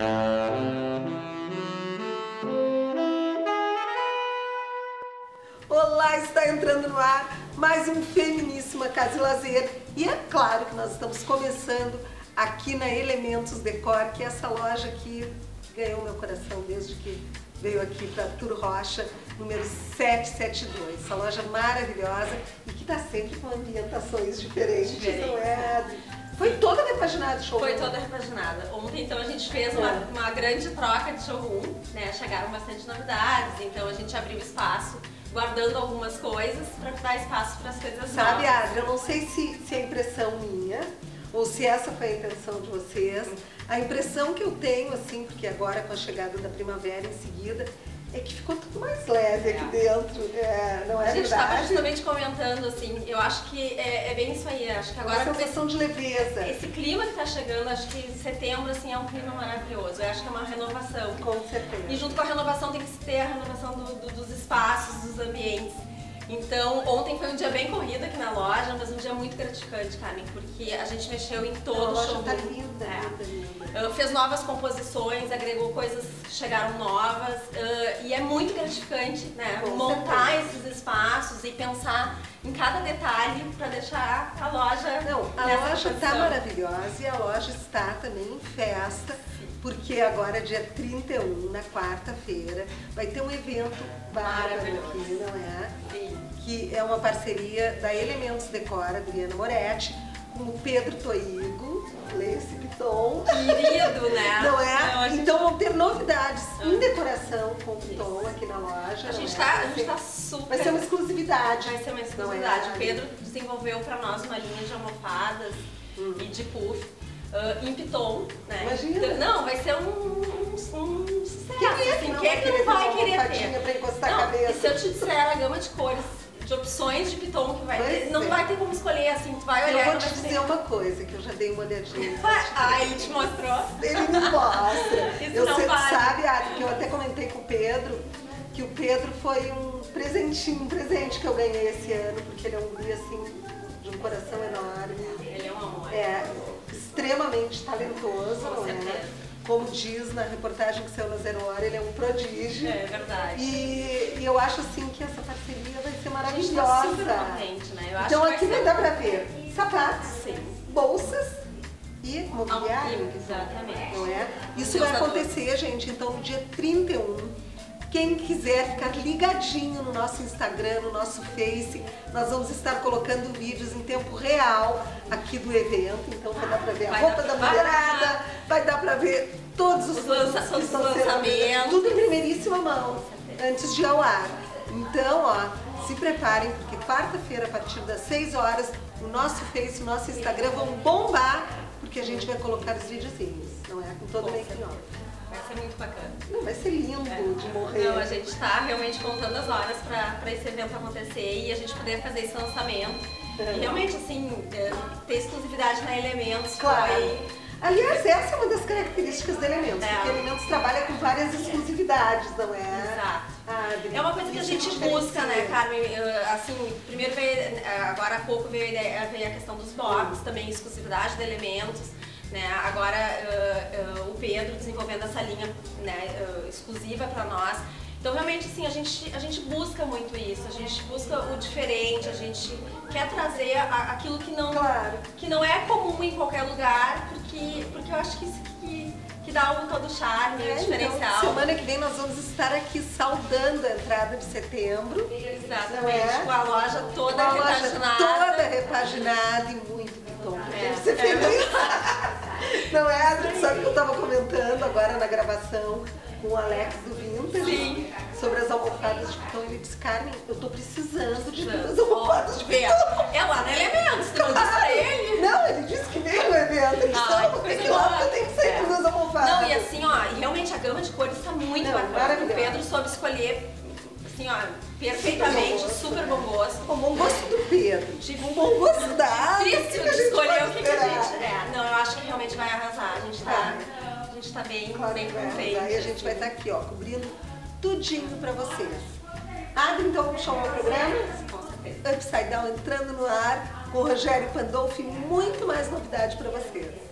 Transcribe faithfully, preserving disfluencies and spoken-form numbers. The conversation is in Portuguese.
Olá, está entrando no ar mais um Feminíssima Casa e Lazer e é claro que nós estamos começando aqui na Elementos Decor, que é essa loja que ganhou meu coração desde que veio aqui para Artur Rocha, número setecentos e setenta e dois. Essa loja maravilhosa e que está sempre com ambientações diferentes, Diferente. não é, Adri? Foi toda repaginada o showroom? Foi toda repaginada. Ontem, então, a gente fez uma, uma grande troca de showroom, né? Chegaram bastante novidades, então a gente abriu espaço, guardando algumas coisas para dar espaço para as coisas Sabe, novas. Adri, eu não sei se, se é impressão minha ou se essa foi a intenção de vocês. A impressão que eu tenho, assim, porque agora com a chegada da primavera em seguida, é que ficou tudo mais leve aqui dentro, é, não é verdade? A gente estava justamente comentando, assim, eu acho que é, é bem isso aí, acho que agora... Uma sensação de leveza. Esse clima que está chegando, acho que setembro, assim, é um clima maravilhoso, eu acho que é uma renovação. Com certeza. E junto com a renovação tem que ter a renovação do, do, dos espaços, dos ambientes. Então, ontem foi um dia bem corrido aqui na loja, mas um dia muito gratificante, Carmen, porque a gente mexeu em todo o show. A loja tá linda, é. linda, linda. Uh, fez novas composições, agregou coisas que chegaram novas, uh, e é muito gratificante, né, Com montar certeza. esses espaços e pensar em cada detalhe para deixar a loja. Não, a nessa loja tá posição. maravilhosa e a loja está também em festa. Porque agora, dia trinta e um, na quarta-feira, vai ter um evento bárbaro aqui, não é? Sim. Que é uma parceria da Elementos Decor, Adriana Moretti, com o Pedro Toigo, Lesse Piton. Querido, né? Não é? Não, gente... Então vão ter novidades em decoração com o Piton aqui na loja. A gente, é? tá, a gente tá super... Vai ser uma exclusividade. Vai ser uma não exclusividade. é? O Pedro desenvolveu para nós uma linha de almofadas hum. e de puff. Uh, em Piton, né? Imagina. Então, não, vai ser um, um, um sucesso. Quem é assim, que não quem é que não vai querer ter? Pra encostar não, a cabeça? E se eu te disser a gama de cores, de opções de Piton que vai pois ter, não é. vai ter como escolher, assim, tu vai olhar eu vou e te vai dizer ter... uma coisa, que eu já dei uma olhadinha. Ah, ele te mostrou? Ele me mostra. Isso eu não sei, vale. sabe, Adri, que eu até comentei com o Pedro, que o Pedro foi um presentinho, um presente que eu ganhei esse ano, porque ele é um guia, assim, de um coração enorme. Ele é um amor. É, extremamente talentoso, Com não é? certeza. Como diz na reportagem que saiu na Zero Hora, ele é um prodígio. É verdade. E, e eu acho assim que essa parceria vai ser maravilhosa. A gente tá super contente, né? Eu acho então que aqui vai, vai ser... dar pra ver sapatos, Sim. bolsas e mobiliário. Exatamente. Não é? Isso Deus vai acontecer, gente, então no dia trinta e um. Quem quiser ficar ligadinho no nosso Instagram, no nosso Face, nós vamos estar colocando vídeos em tempo real aqui do evento. Então vai dar pra ver a vai roupa dar, da mulherada, vai, vai dar pra ver todos os, os, lança, que os estão lançamentos. sendo, tudo em primeiríssima mão, antes de ir ao ar. Então, ó, se preparem, porque quarta-feira, a partir das seis horas, o nosso Face, o nosso Instagram vão bombar, porque a gente vai colocar os videozinhos, não é? Com todo o making off. Vai ser muito bacana. Não, vai ser lindo é. de morrer. Não, a gente está realmente contando as horas para esse evento acontecer e a gente poder fazer esse lançamento. É. E realmente, assim, ter exclusividade na Elementos claro. Foi... Aliás, essa é uma das características da Elementos, é. porque Elementos trabalha com várias exclusividades, não é? Exato. Ah, é uma coisa que a gente busca, né, Carmen? Assim, primeiro veio, agora há pouco veio a, ideia, veio a questão dos box, hum. também exclusividade de Elementos. Né? Agora uh, uh, o Pedro desenvolvendo essa linha, né, uh, exclusiva para nós. Então realmente assim, a gente, a gente busca muito isso, a gente busca o diferente, a gente quer trazer a, aquilo que não, claro. que não é comum em qualquer lugar, porque, porque eu acho que isso que, que dá um todo charme, é, um diferencial. Então, semana que vem nós vamos estar aqui saudando a entrada de setembro. Exatamente, é? com a loja toda com a repaginada. Loja toda repaginada e muito Piton. É, Você feliz? Não é? A sabe que eu estava comentando agora na gravação com o Alex do Vintage. Sim. Sobre as almofadas de Piton. Ele disse, Carmen, eu tô precisando de duas almofadas de Piton. É lá na Elementos, tu não disse pra ele? Não, ele disse que veio no evento. Ele disse, ah, vou ter que ir lá porque eu tenho que sair com duas almofadas. Não, e assim, ó, e realmente a gama de cores tá muito não, bacana. O Pedro soube escolher, assim, ó, perfeitamente, super bom gosto. O bom gosto do Pedro. Tipo, um bom gosto da difícil de escolher o que, que a gente... É, não, eu acho que realmente vai arrasar. A gente tá, a gente tá bem, claro, bem contente. Aí a gente vai estar aqui, ó, cobrindo tudinho pra vocês. Adri, então vamos chamar o programa? Com certeza. Upside Down entrando no ar com o Rogério Pandolfi, muito mais novidade pra vocês.